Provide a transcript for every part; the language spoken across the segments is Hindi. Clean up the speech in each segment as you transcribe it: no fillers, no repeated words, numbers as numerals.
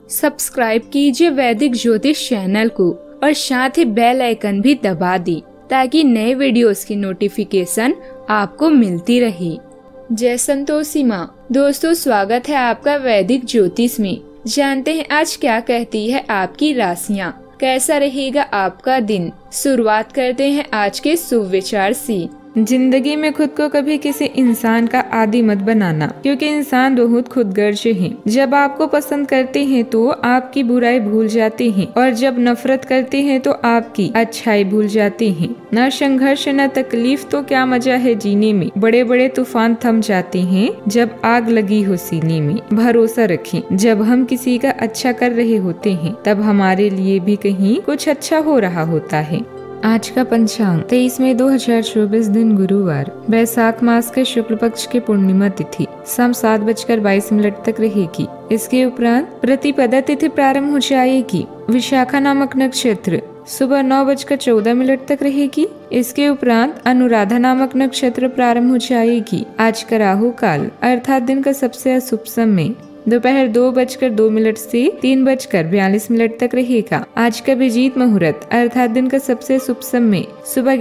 सब्सक्राइब कीजिए वैदिक ज्योतिष चैनल को और साथ ही बेल आइकन भी दबा दी ताकि नए वीडियोस की नोटिफिकेशन आपको मिलती रहे। जय संतोषी माँ। दोस्तों, स्वागत है आपका वैदिक ज्योतिष में। जानते हैं आज क्या कहती है आपकी राशियाँ, कैसा रहेगा आपका दिन। शुरुआत करते हैं आज के शुभ विचार से। जिंदगी में खुद को कभी किसी इंसान का आदी मत बनाना, क्योंकि इंसान बहुत खुदगर्ज हैं। जब आपको पसंद करते हैं तो आपकी बुराई भूल जाते हैं और जब नफरत करते हैं तो आपकी अच्छाई भूल जाते हैं। न संघर्ष न तकलीफ तो क्या मजा है जीने में। बड़े बड़े तूफान थम जाते हैं जब आग लगी हो सीने में। भरोसा रखें, जब हम किसी का अच्छा कर रहे होते हैं तब हमारे लिए भी कहीं कुछ अच्छा हो रहा होता है। आज का पंचांग 23 मई 2024 दिन गुरुवार, बैसाख मास के शुक्ल पक्ष की पूर्णिमा तिथि शाम 7:22 तक रहेगी। इसके उपरांत प्रतिपदा तिथि प्रारंभ हो जाएगी। विशाखा नामक नक्षत्र सुबह 9:14 तक रहेगी। इसके उपरांत अनुराधा नामक नक्षत्र प्रारंभ हो जाएगी। आज का राहु काल अर्थात दिन का सबसे अशुभ समय दोपहर 2:02 से 3:42 तक रहेगा। आज का अभिजीत मुहूर्त अर्थात दिन का सबसे शुभ समय सुबह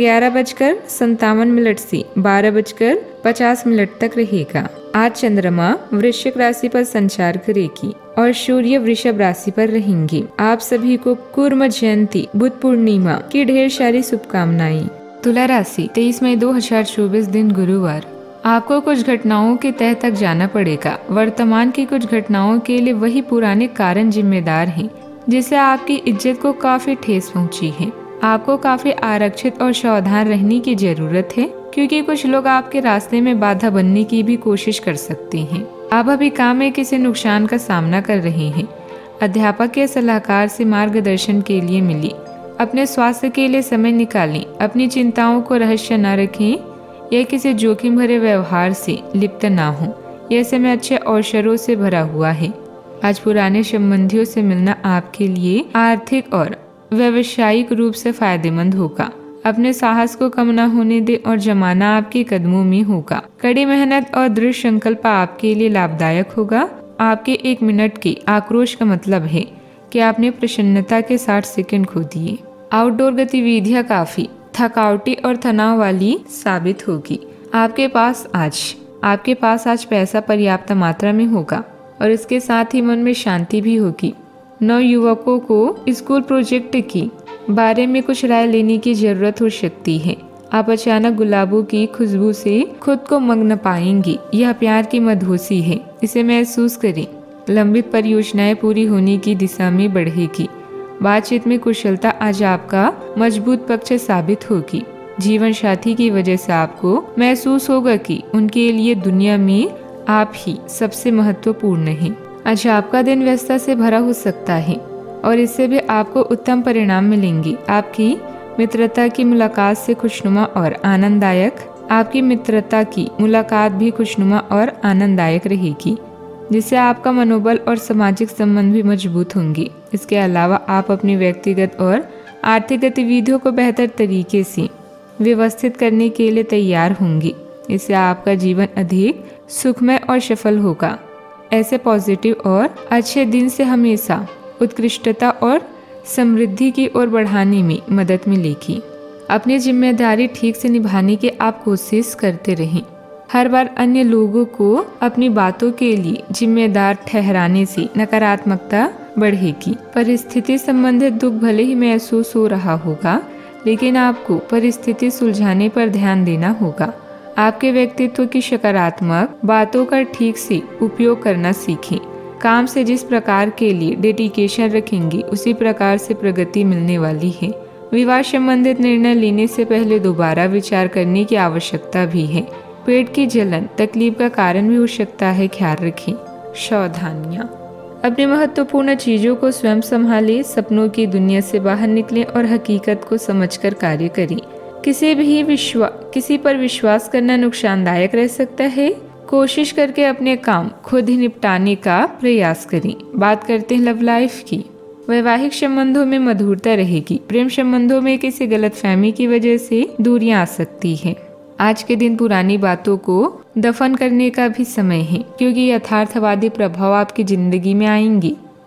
11:57 से 12:50 तक रहेगा। आज चंद्रमा वृश्चिक राशि पर संचार करेगी और सूर्य वृषभ राशि पर रहेंगे। आप सभी को कूर्म जयंती बुद्ध पूर्णिमा की ढेर सारी शुभकामनाएं। तुला राशि 23 मई 2024 दिन गुरुवार, आपको कुछ घटनाओं के तह तक जाना पड़ेगा। वर्तमान की कुछ घटनाओं के लिए वही पुराने कारण जिम्मेदार हैं, जिससे आपकी इज्जत को काफी ठेस पहुंची है। आपको काफी आरक्षित और सावधान रहने की जरूरत है, क्योंकि कुछ लोग आपके रास्ते में बाधा बनने की भी कोशिश कर सकते हैं। आप अभी काम में किसी नुकसान का सामना कर रहे हैं। अध्यापक या सलाहकार से मार्गदर्शन के लिए मिली। अपने स्वास्थ्य के लिए समय निकालें। अपनी चिंताओं को रहस्य न रखें या किसी जोखिम भरे व्यवहार से लिप्त ना हो। यह समय अच्छे अवसरों से भरा हुआ है। आज पुराने संबंधियों से मिलना आपके लिए आर्थिक और व्यावसायिक रूप से फायदेमंद होगा। अपने साहस को कम न होने दे और जमाना आपके कदमों में होगा। कड़ी मेहनत और दृढ़ संकल्प आपके लिए लाभदायक होगा। आपके 1 मिनट के आक्रोश का मतलब है कि आपने प्रसन्नता के 60 सेकंड खो दिए। आउटडोर गतिविधियां काफी थकावटी और तनाव वाली साबित होगी। आपके पास आज पैसा पर्याप्त मात्रा में होगा और इसके साथ ही मन में शांति भी होगी। नव युवकों को स्कूल प्रोजेक्ट की बारे में कुछ राय लेने की जरूरत हो सकती है। आप अचानक गुलाबों की खुशबू से खुद को मग्न पाएंगी। यह प्यार की मधुसी है, इसे महसूस करें। लंबित परियोजनाएं पूरी होने की दिशा में बढ़ेगी। बातचीत में कुशलता आज आपका मजबूत पक्ष साबित होगी। जीवन साथी की वजह से आपको महसूस होगा कि उनके लिए दुनिया में आप ही सबसे महत्वपूर्ण हैं। आज आपका दिन व्यस्तता से भरा हो सकता है और इससे भी आपको उत्तम परिणाम मिलेंगे। आपकी मित्रता की मुलाकात से खुशनुमा और आनंददायक रहेगी, जिससे आपका मनोबल और सामाजिक संबंध भी मजबूत होंगे। इसके अलावा आप अपनी व्यक्तिगत और आर्थिक गतिविधियों को बेहतर तरीके से व्यवस्थित करने के लिए तैयार होंगे। इससे आपका जीवन अधिक सुखमय और सफल होगा। ऐसे पॉजिटिव और अच्छे दिन से हमेशा उत्कृष्टता और समृद्धि की ओर बढ़ाने में मदद मिलेगी। अपनी जिम्मेदारी ठीक से निभाने की आप कोशिश करते रहें। हर बार अन्य लोगों को अपनी बातों के लिए जिम्मेदार ठहराने से नकारात्मकता बढ़ेगी। परिस्थिति संबंधित दुख भले ही महसूस हो रहा होगा, लेकिन आपको परिस्थिति सुलझाने पर ध्यान देना होगा। आपके व्यक्तित्व की सकारात्मक बातों का ठीक से उपयोग करना सीखें। काम से जिस प्रकार के लिए डेडिकेशन रखेंगे, उसी प्रकार से प्रगति मिलने वाली है। विवाह संबंधित निर्णय लेने से पहले दोबारा विचार करने की आवश्यकता भी है। पेट की जलन तकलीफ का कारण भी हो सकता है, ख्याल रखें। सावधानियां। अपनी महत्वपूर्ण चीजों को स्वयं संभालें। सपनों की दुनिया से बाहर निकलें और हकीकत को समझकर कार्य करें। किसी पर विश्वास करना नुकसानदायक रह सकता है। कोशिश करके अपने काम खुद ही निपटाने का प्रयास करें। बात करते हैं लव लाइफ की। वैवाहिक संबंधों में मधुरता रहेगी। प्रेम संबंधों में किसी गलतफहमी की वजह से दूरियां आ सकती है। आज के दिन पुरानी बातों को दफन करने का भी समय है, क्योंकि यथार्थवादी प्रभाव आपकी जिंदगी में आएंगे।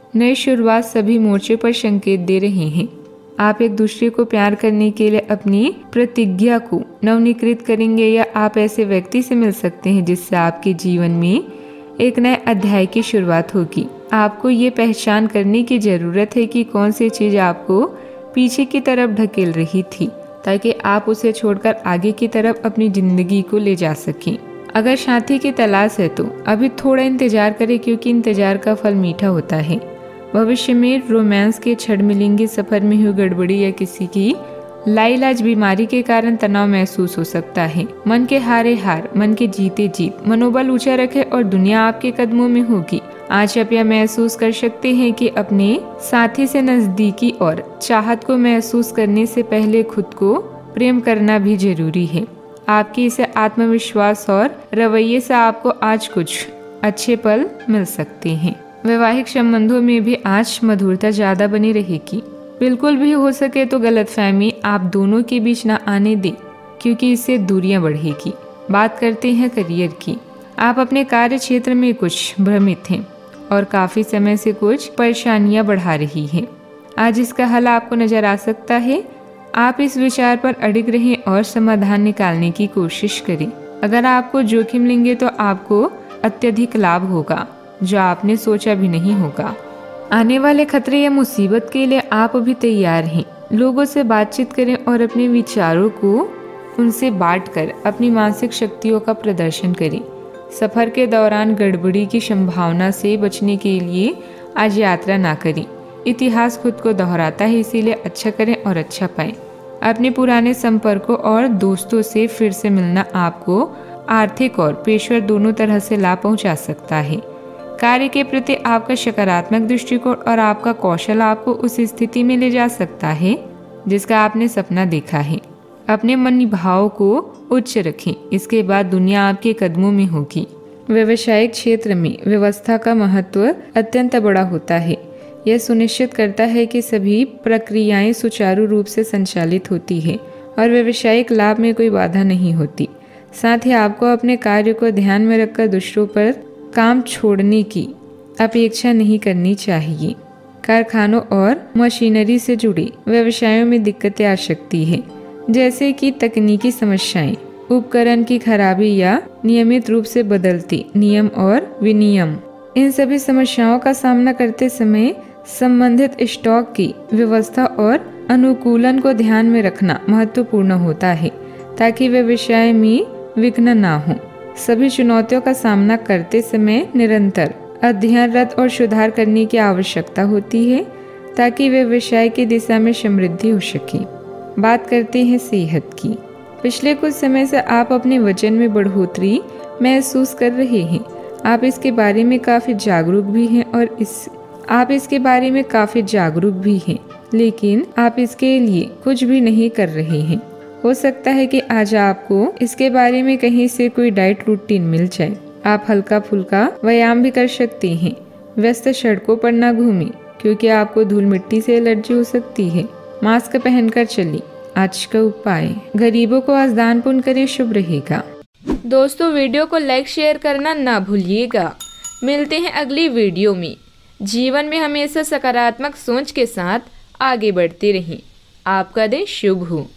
नई शुरुआत सभी मोर्चे पर संकेत दे रहे हैं। आप एक दूसरे को प्यार करने के लिए अपनी प्रतिज्ञा को नवीनीकृत करेंगे या आप ऐसे व्यक्ति से मिल सकते हैं जिससे आपके जीवन में एक नए अध्याय की शुरुआत होगी। आपको ये पहचान करने की जरूरत है कि कौन सी चीज आपको पीछे की तरफ ढकेल रही थी, ताकि आप उसे छोड़कर आगे की तरफ अपनी जिंदगी को ले जा सकें। अगर साथी की तलाश है तो अभी थोड़ा इंतजार करें, क्योंकि इंतजार का फल मीठा होता है। भविष्य में रोमांस के क्षण मिलेंगे। सफर में हुई गड़बड़ी या किसी की लाइलाज बीमारी के कारण तनाव महसूस हो सकता है। मन के हारे हार, मन के जीते जीत। मनोबल ऊंचा रखें और दुनिया आपके कदमों में होगी। आज आप यह महसूस कर सकते हैं कि अपने साथी से नजदीकी और चाहत को महसूस करने से पहले खुद को प्रेम करना भी जरूरी है। आपकी इसे आत्मविश्वास और रवैये से आपको आज कुछ अच्छे पल मिल सकते हैं। वैवाहिक संबंधों में भी आज मधुरता ज्यादा बनी रहेगी। बिल्कुल भी हो सके तो गलतफहमी आप दोनों के बीच न आने दें, क्योंकि इससे दूरियां बढ़ेगी। बात करते हैं करियर की। आप अपने कार्य क्षेत्र में कुछ भ्रमित हैं और काफी समय से कुछ परेशानियां बढ़ा रही हैं। आज इसका हल आपको नजर आ सकता है। आप इस विचार पर अडिग रहें और समाधान निकालने की कोशिश करें। अगर आपको जोखिम लेंगे तो आपको अत्यधिक लाभ होगा, जो आपने सोचा भी नहीं होगा। आने वाले खतरे या मुसीबत के लिए आप अभी तैयार हैं। लोगों से बातचीत करें और अपने विचारों को उनसे बांटकर अपनी मानसिक शक्तियों का प्रदर्शन करें। सफर के दौरान गड़बड़ी की संभावना से बचने के लिए आज यात्रा ना करें। इतिहास खुद को दोहराता है, इसीलिए अच्छा करें और अच्छा पाएं। अपने पुराने संपर्कों और दोस्तों से फिर से मिलना आपको आर्थिक और पेशेवर दोनों तरह से लाभ पहुंचा सकता है। कार्य के प्रति आपका सकारात्मक दृष्टिकोण और आपका कौशल आपको उस स्थिति में ले जा सकता है जिसका आपने सपना देखा है। अपने मन भाव को उच्च रखें, इसके बाद दुनिया आपके कदमों में होगी। व्यवसायिक क्षेत्र में व्यवस्था का महत्व अत्यंत बड़ा होता है। यह सुनिश्चित करता है कि सभी प्रक्रियाएं सुचारू रूप से संचालित होती है और व्यवसायिक लाभ में कोई बाधा नहीं होती। साथ ही आपको अपने कार्य को ध्यान में रखकर दूसरों पर काम छोड़ने की अपेक्षा नहीं करनी चाहिए। कारखानों और मशीनरी से जुड़े व्यवसायों में दिक्कतें आ सकती है, जैसे कि तकनीकी समस्याएं, उपकरण की खराबी या नियमित रूप से बदलते नियम और विनियम। इन सभी समस्याओं का सामना करते समय संबंधित स्टॉक की व्यवस्था और अनुकूलन को ध्यान में रखना महत्वपूर्ण होता है, ताकि व्यवसाय में विघ्न ना हो। सभी चुनौतियों का सामना करते समय निरंतर अध्ययनरत और सुधार करने की आवश्यकता होती है, ताकि व्यवसाय की दिशा में समृद्धि हो सके। बात करते हैं सेहत की। पिछले कुछ समय से आप अपने वजन में बढ़ोतरी महसूस कर रहे हैं। आप इसके बारे में काफी जागरूक भी हैं लेकिन आप इसके लिए कुछ भी नहीं कर रहे हैं। हो सकता है कि आज आपको इसके बारे में कहीं से कोई डाइट रूटीन मिल जाए। आप हल्का फुल्का व्यायाम भी कर सकते हैं। व्यस्त सड़कों पर न घूमें, क्योंकि आपको धूल मिट्टी से एलर्जी हो सकती है। मास्क पहनकर चलिए। आज का उपाय, गरीबों को आज दान पुण्य करें, शुभ रहेगा। दोस्तों, वीडियो को लाइक शेयर करना ना भूलिएगा। मिलते हैं अगली वीडियो में। जीवन में हमेशा सकारात्मक सोच के साथ आगे बढ़ते रहें। आपका दिन शुभ हो।